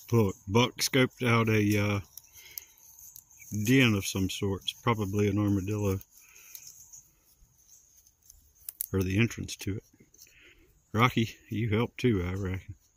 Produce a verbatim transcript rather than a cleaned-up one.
Look, Buck scoped out a uh, den of some sort. It's probably an armadillo, or the entrance to it. Rocky, you helped too, I reckon.